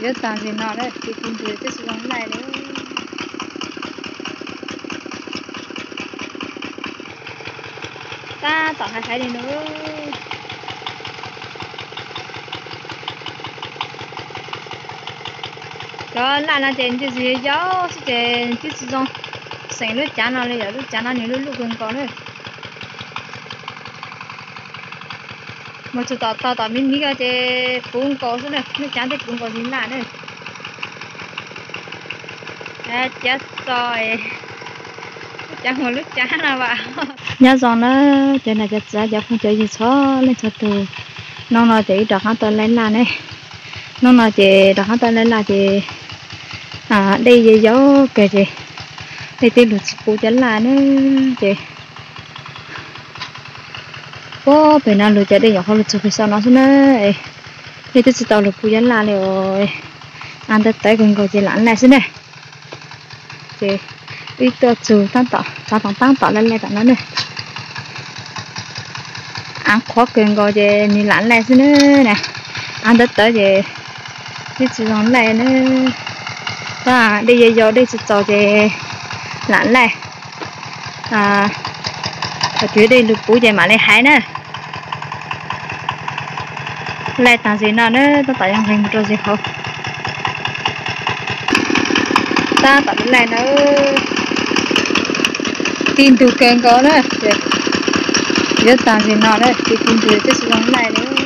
giờ tạm gì nó đấy thì tìm được cái sự giống này đấy ta tỏ hai thái đi nữa cho là trên cái gì gió trên cái sự giống sinh lúc chán nóเลยgiờ lúc chán nó nhiều lúc gần còn đấy mà chú tao mình nghĩ cái cũng có số này lúc chán thì cũng có gì lạ đấy chết rồi chẳng một lúc chán nào vậy nhớ rằng nó trên này chết ra giờ không chơi gì xó lên cho tù nó nói chị đọc hắn tên lên là này nó nói chị đọc hắn tên lên là chị đi về gió kể chị thì tìm được phụ chân là nữa chị có phải nào lựa chọn đây họ lựa chọn phải sao nó xuống này thì tôi sẽ tạo được phụ chân là rồi ăn tết tới gần gọi chị lãnh lại xuống này chị đi tôi chịu tăng tỏ lên lại cả nó này ăn khó gần gọi chị đi lãnh lại xuống nè ăn tết tới chị đi chịu lãnh lại nữa và đi về gió đi chịu cho chị lãnh lại ở dưới đây lục bù chị mà lại hái nữa lại tặng gì nào nữa tôi tặng hàng một gì không ta tặng lại nữa tin từ kênh có nữa giờ tặng gì nào nữa thì tin từ cái sự giống này nữa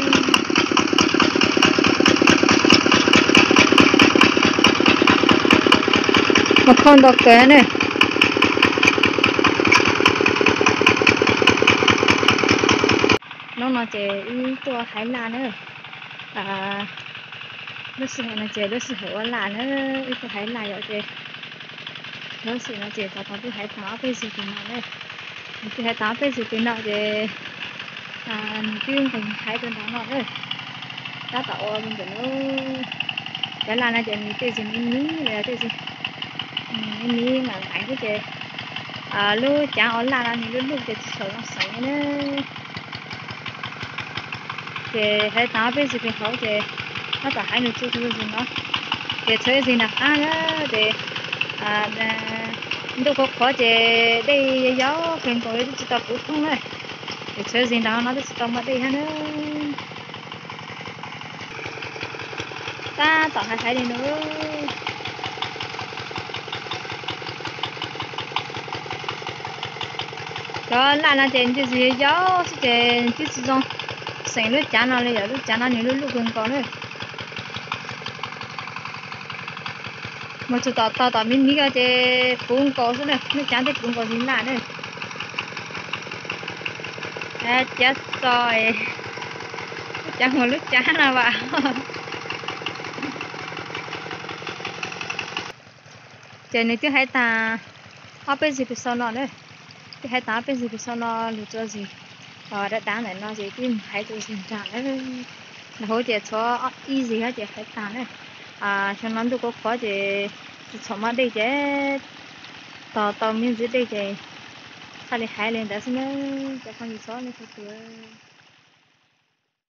một con đọc cái này nó nói chịตัวThái Lan nữa nó sự này chị nó sự hiểu là nữa ít Thái Lan vậy chị nó sự này chị tao tôi Thái Táo bây giờ thì nào đấy thì Thái Táo bây giờ thì nào chị chuyên thành Thái bên đó nó đấy đã tạo mình nó cái là này chị mình cái gì mình là cái gì mình mà phải cái chị lúc chẳng ở là những lúc chị sợ nó sợ nữa chị Thái Táo bây giờ thì họ chị nó cả hai người chưa gì nó chị chơi gì nào á để đâu có khó chị đây gió khen có chỉ tập cũng không này chị chơi gì đó nó sẽ tông mất đi hết nữa ta tỏ hai thái đi nữa cho là trên cái gì gió trên cái sự giống sinh lúc chán nóเลยgiờ lúc chán nó nhiều lúc gần còn đấy mà chú tao mình nghĩ cái cũng có số này lúc chán thì cũng có gì lạ đấy chết rồi chẳng một lúc chán nào vậy trời này tôi hay ta ở bên gì sau nó đấy tôi hay ta bên gì sau nó lựa cho gì đã đá này nó gì tìm hay tôi xin trả đấy là hỗ trợ cho easy hết chị hay ta đấy cho nó tôi có khó chị cho mà đây chứ tao mình dưới đây chị sao lại hay lên đó xin cho con gì xóa lên cho tôi